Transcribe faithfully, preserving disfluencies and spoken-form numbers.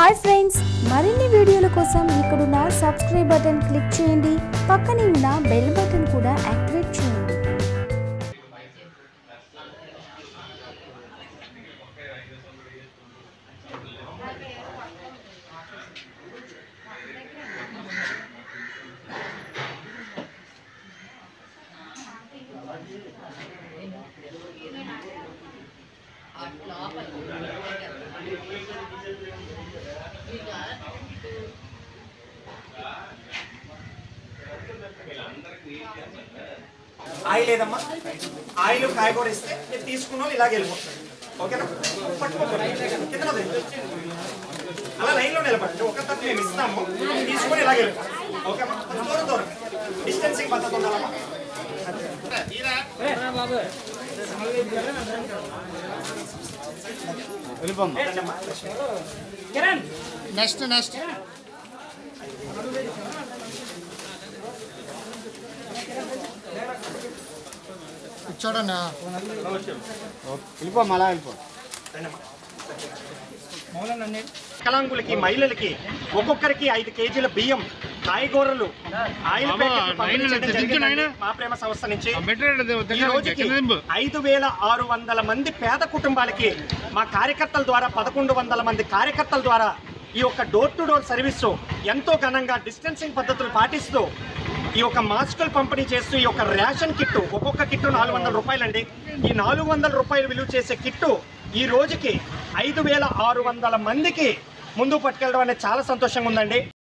Hi friends, మరిన్ని వీడియోల కోసం ఇక్కడున్న సబ్స్క్రైబ్ బటన్ క్లిక్ చేయండి. పక్కనే ఉన్న బెల్ బటన్ కూడా యాక్టివేట్ చేయండి. ఆయిల్ లేదమ్మా, ఆయిల్ కాయగూర ఇస్తే నేను తీసుకున్నాం ఇలాగే వెళ్ళిపోతాను. ఓకేనా? పట్టుకోండి కింద అలా లైన్లో నిలబడండి. ఒక తప్పు మేము ఇస్తాము, తీసుకొని ఇలాగే వెళ్ళిపోతాం. ఓకేమ్మా? దూరం దూరం డిస్టెన్సింగ్ పద్ధతి ఉండాలమ్మా. నెక్స్ట్ నెక్స్ట్ చూడండి వెళ్ళిపో మళ్ళా వెళ్ళిపో. వికలాంగులకి మహిళలకి ఒక్కొక్కరికి ఐదు కేజీల బియ్యం, కాయగూరలు, ఆయిల్ ప్యాకెట్లు పంపిణీ చేయడం జరిగింది మా ప్రేమ సంస్థ నుంచి. ఈ రోజుకి ఐదు వేల ఆరు వందల మంది పేద కుటుంబాలకి మా కార్యకర్తల ద్వారా పదకొండు వందల మంది కార్యకర్తల ద్వారా ఈ యొక్క డోర్ టు డోర్ సర్వీసు ఎంతో ఘనంగా డిస్టెన్సింగ్ పద్ధతులు పాటిస్తూ ఈ యొక్క మాస్కులు పంపిణీ చేస్తూ ఈ యొక్క రేషన్ కిట్టు, ఒక్కొక్క కిట్టు నాలుగు వందల రూపాయలండి. ఈ నాలుగు వందల రూపాయలు విలువ చేసే కిట్టు ఈ రోజుకి ఐదు వేల ఆరు వందల మందికి ముందు పట్టుకెళ్ళడం అనేది చాలా సంతోషంగా ఉందండి.